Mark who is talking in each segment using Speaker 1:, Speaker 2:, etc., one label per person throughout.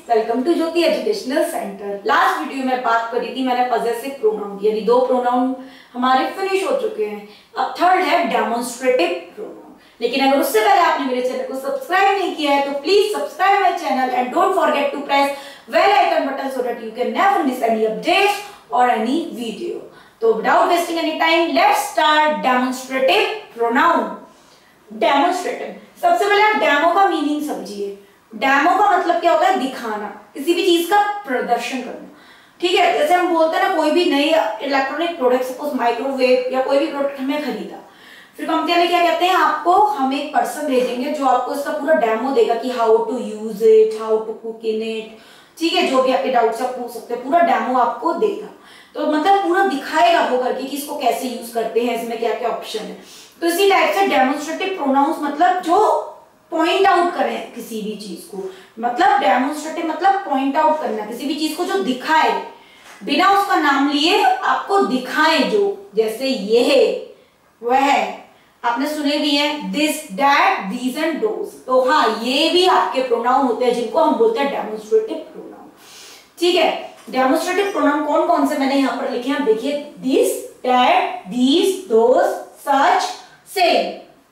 Speaker 1: Welcome to Jyoti educational centre. Last video में बात करी थी मैंने पजेसिव प्रोनाउन की, यानी 2 प्रोनाउन हमारे फिनिश हो चुके हैं। अब थर्ड है डेमोन्स्ट्रेटिव प्रोनाउन। लेकिन अगर उससे पहले आपने मेरे चैनल को सब्सक्राइब नहीं किया है तो please subscribe my channel and don't forget to press bell icon button so that you can never miss any update और एनी वीडियो। तो without wasting any time let's start demonstrative pronoun. Demonstrative, सबसे पहले आप demo का meaning समझिए। Demo का मतलब क्या होता है? दिखाना, किसी भी चीज का प्रदर्शन करना। ठीक है, जैसे हम बोलते हैं ना, कोई भी नई इलेक्ट्रॉनिक प्रोडक्ट, सपोज माइक्रोवेव या कोई भी प्रोडक्ट हमें खरीदा, फिर कंपनी वाले क्या कहते हैं, आपको हम एक पर्सन भेजेंगे जो आपको इसका पूरा डेमो देगा कि how to use it, how to cook in it. ठीक है, जो भी आपके डाउट्स आप पूछ सकते हैं, पूरा डेमो आपको देगा। तो मतलब पूरा दिखाएगा वो करके कि इसको कैसे यूज करते हैं, इसमें क्या क्या ऑप्शन है। तो इसी टाइप से डेमोन्स्ट्रेटिव प्रोनाउंस मतलब जो पॉइंट आउट करें किसी भी चीज को, मतलब डेमोन्स्ट्रेटिव मतलब पॉइंट आउट करना, किसी भी चीज को जो दिखाए, बिना उसका नाम लिए आपको दिखाए। जो जैसे ये है, वह आपने सुने भी हैं, this, that, these and those. तो हाँ, ये भी आपके प्रोनाउन होते हैं जिनको हम बोलते हैं डेमोन्स्ट्रेटिव प्रोनाउन। ठीक है, डेमोन्स्ट्रेटिव प्रोनाउन कौन कौन से मैंने यहाँ पर लिखे हैं, देखिए, this, that, these, those, such, same.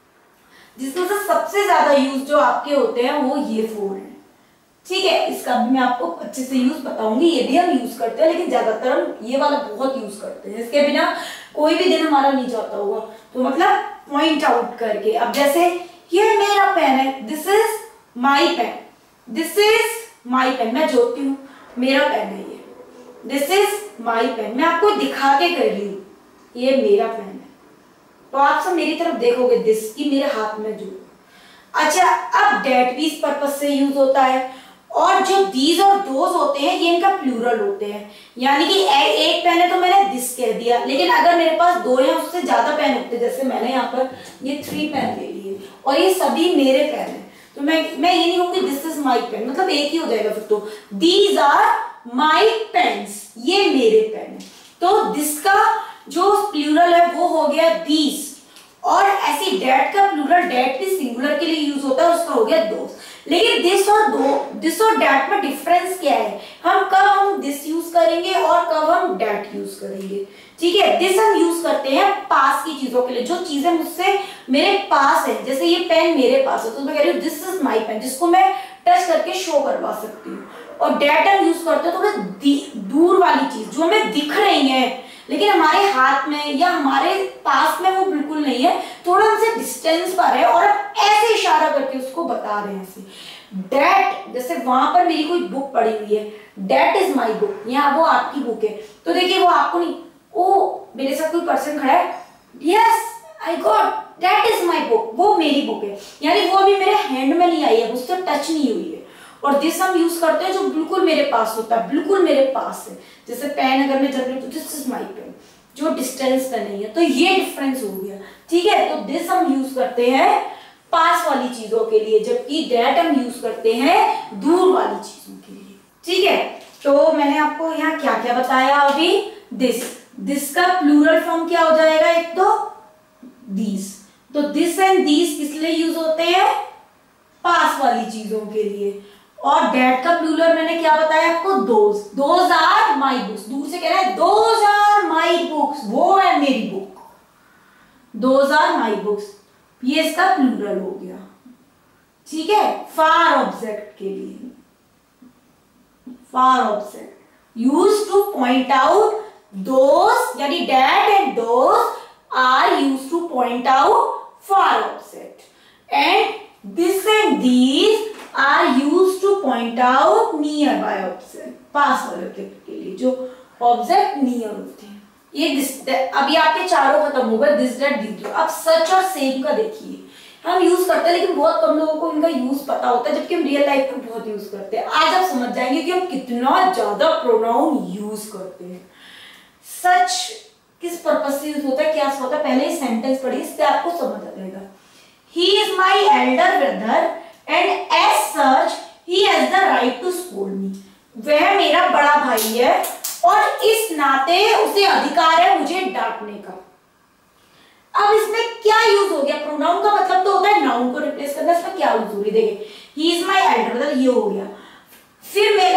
Speaker 1: जिसमें से सबसे ज्यादा यूज जो आपके होते हैं वो ये 4 हैं। ठीक है, इसका भी मैं आपको अच्छे से यूज बताऊंगी। ये भी हम यूज करते हैं, लेकिन ज्यादातर हम ये वाला बहुत यूज करते हैं। इसके बिना कोई भी दिन हमारा नहीं जाता होगा। तो मतलब पॉइंट आउट करके। अब जैसे ये मेरा पेन है, this is my pen, this is my pen. मैं जोती हूँ, मेरा पेन है ये, दिस इज माई पेन। मैं आपको दिखा के कर रही हूँ, ये मेरा पेन है। तो आप सब मेरी तरफ देखोगे, दिस की मेरे हाथ में जो। अच्छा, अब डेट भी इस पर्पज से यूज होता है। और जो दीज और दोज होते हैं, ये इनका प्लूरल होते हैं। यानी कि एक पेन है तो मैंने दिस कह दिया, लेकिन अगर मेरे पास 2 या उससे ज्यादा पेन होते, जैसे मैंने यहाँ पर ये 3 पेन ले लिए और ये सभी मेरे पेन है, तो मैं ये नहीं कहूंगी दिस इज माई पेन, मतलब एक ही हो जाएगा फिर। तो दीज आर माई पेन्स, ये मेरे पेन है। तो दिस का जो प्लूरल है वो हो गया दीज। और ऐसी डेट का प्लूरल, डेट भी सिंगुलर के लिए यूज होता है, उसका हो गया दोस। लेकिन दिस और डेट में डिफरेंस क्या है? कब हम दिस यूज करेंगे और कब हम डेट यूज करेंगे। ठीक है, दिस हम यूज करते हैं पास की चीजों के लिए, जो चीजें मुझसे मेरे पास है। जैसे ये पेन मेरे पास है तो मैं कह रही हूँ दिस इज माई पेन, जिसको मैं टच करके शो करवा सकती हूँ। और डेट हम यूज करते हैं थोड़ा दूर वाली चीज, जो हमें दिख रही है लेकिन हमारे हाथ में या हमारे पास में वो बिल्कुल नहीं है, थोड़ा हमसे डिस्टेंस पर है और हम ऐसे इशारा करके उसको बता रहे हैं ऐसे। डेट, जैसे वहां पर मेरी कोई बुक पड़ी हुई है, डेट इज माई बुक, यहाँ वो आपकी बुक है, तो देखिए वो आपको नहीं, ओ मेरे साथ कोई पर्सन खड़ा है, yes I got, that is my book, वो मेरी बुक है, यानी वो अभी मेरे हैंड में नहीं आई है, मुझसे टच नहीं हुई है। और दिस हम यूज करते हैं जो बिल्कुल मेरे पास होता है, बिल्कुल मेरे पास है। जैसे पेन अगर मैं जब रही हूँ तो दिस इज माई पेन, जो डिस्टेंस पे नहीं है। तो ये डिफरेंस हो गया। ठीक है, तो दिस हम यूज करते हैं पास वाली चीजों के लिए, जबकि डेट हम यूज करते हैं दूर वाली चीजों के लिए। ठीक है, तो मैंने आपको यहाँ क्या क्या बताया अभी। दिस का प्लूरल फॉर्म क्या हो जाएगा? एक तो दीज। तो दिस एंड दीज किस लिए यूज होते हैं? पास वाली चीजों के लिए। और डेट का प्लूरल मैंने क्या बताया आपको? Those are my books. दूर से कह रहा है दोज आर माई बुक्स, वो है मेरी book, those are my books, ये इसका प्लूरल हो गया। ठीक है, फार ऑब्जेक्ट के लिए, far object use to point out those, यानी that and those are use to point out far object. And this and these are used to point out nearby object, पास वाले ऑब्जेक्ट के लिए, जो ऑब्जेक्ट नियर होते हैं। ये अभी आपके चारों खत्म हो गए, दिस, दैट, दीज। अब सच और सेम का देखिए, हम यूज करते हैं लेकिन बहुत कम लोगों को इनका यूज पता होता है, जबकि हम रियल लाइफ में बहुत यूज करते हैं। आज आप समझ जाएंगे कि हम कितना ज्यादा प्रोनाउन यूज करते हैं। सच किस पर्पज से यूज होता है, क्या होता है, पहले ही सेंटेंस पढ़िए, इससे आपको समझ आ जाएगा। He is my elder brother and as such he has the right to scold me, वह मेरा बड़ा भाई है और इस नाते उसे अधिकार है मुझे डांटने का। अब इसमें क्या यूज हो गया? प्रोनाउन का मतलब तो होता है नाउन को रिप्लेस करना, इसमें क्या यूज हो रही है? देखिए, he is my elder brother, ये हो गया। फिर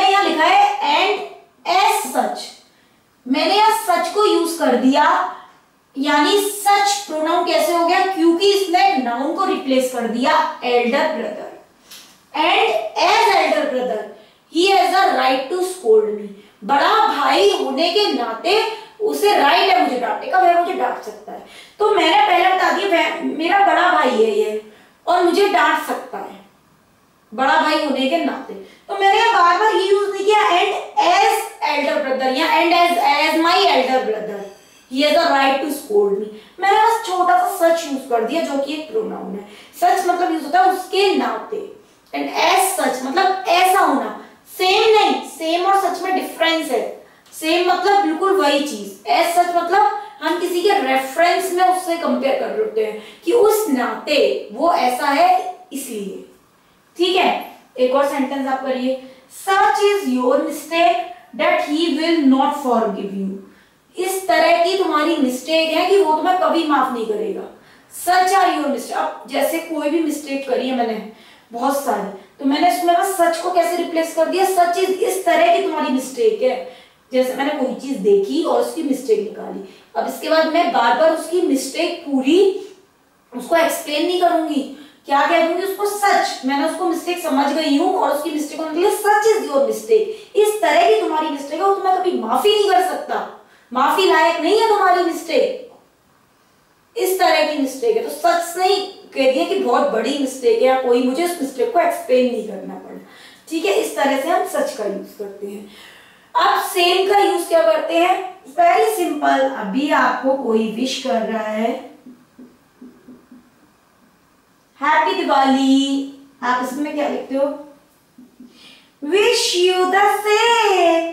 Speaker 1: कर दिया, यानी सच प्रोनाउन कैसे हो गया, क्योंकि इसने नाउन को रिप्लेस कर दिया elder brother, and as elder brother he has a right to scold me. बड़ा भाई होने के नाते उसे राइट है मुझे डांटने का, वह मुझे डांट सकता है। तो मैंने पहले बता दिया मेरा बड़ा भाई है ये और मुझे डांट सकता है बड़ा भाई होने के नाते। तो मैंने बार बार ये यूज नहीं किया एंड एज एल्डर ब्रदर या and as my elder brother he has a right to scold me. मैंने बस छोटा सा सच यूज कर दिया जो कि एक प्रोनाउन है। सच मतलब यूज होता है उसके नाते, एंड एज सच मतलब ऐसा होना। सेम नहीं, सेम और सच में डिफरेंस है। सेम मतलब बिल्कुल वही चीज, एज सच मतलब हम किसी के रेफरेंस में उससे कंपेयर कर रहे होते हैं कि उस नाते वो ऐसा है इसलिए। ठीक है, एक और सेंटेंस आप करिए। Such is your mistake that he will not forgive you. इस तरह की तुम्हारी मिस्टेक है कि वो तुम्हें कभी माफ नहीं करेगा। Such are your mistake. अब जैसे कोई भी मिस्टेक करी है मैंने बहुत सारी, तो मैंने इसमें बस सच को कैसे रिप्लेस कर दिया, सच इज इस तरह की तुम्हारी मिस्टेक है। जैसे मैंने कोई चीज देखी और उसकी मिस्टेक निकाली, अब इसके बाद मैं बार बार उसकी मिस्टेक पूरी उसको एक्सप्लेन नहीं करूंगी, क्या कह दूंगी उसको, सच मैंने उसको मिस्टेक समझ गई हूं और उसकी मिस्टेक को निकली सच इज योर मिस्टेक। इस तरह की तुम्हारी मिस्टेक है, वो तुम्हें कभी माफी नहीं कर सकता, माफी लायक नहीं है तुम्हारी मिस्टेक, इस तरह की मिस्टेक है। तो सच नहीं कह दिया कि बहुत बड़ी मिस्टेक है या कोई मुझे उस मिस्टेक को एक्सप्लेन नहीं करना पड़ा। ठीक है, इस तरह से हम सच का यूज करते हैं। अब सेम का यूज क्या करते हैं, वेरी सिंपल। अभी आपको कोई विश कर रहा है हैप्पी दिवाली, आप इसमें क्या लिखते हो, विश यू द सेम,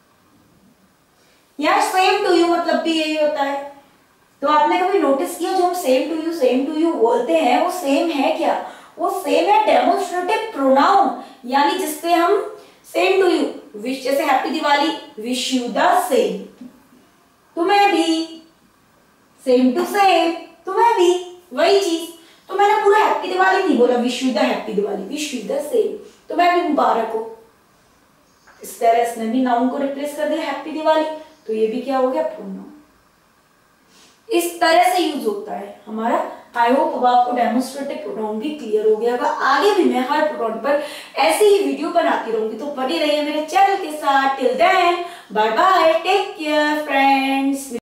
Speaker 1: या सेम टू यू मतलब भी यही होता है। तो आपने कभी नोटिस किया जो हम सेम टू यू बोलते हैं वो सेम है क्या, वो सेम है डेमोन्स्ट्रेटिव प्रोनाउन, यानी जिससे हम सेम टू यू, विश जैसे happy Diwali, wish you the same, तुम्हें भी, सेम टू सेम, तुम्हें भी, वही चीज। तो मैंने पूरा हैप्पी दिवाली नहीं बोला, wish you the happy Diwali, wish you the same, तुम्हें भी मुबारक हो। इस तरह इसने भी नाउन को रिप्लेस कर दिया हैप्पी दिवाली, तो ये भी क्या हो गया, प्रोनाउन। इस तरह से यूज होता है हमारा। आई होप अब आपको डेमोन्स्ट्रेटिव प्रोनाउन भी क्लियर हो गया होगा। आगे भी मैं हर प्रोनाउन पर ऐसे ही वीडियो बनाती रहूंगी, तो बने रहिए मेरे चैनल के साथ। Till then bye bye, take care friends.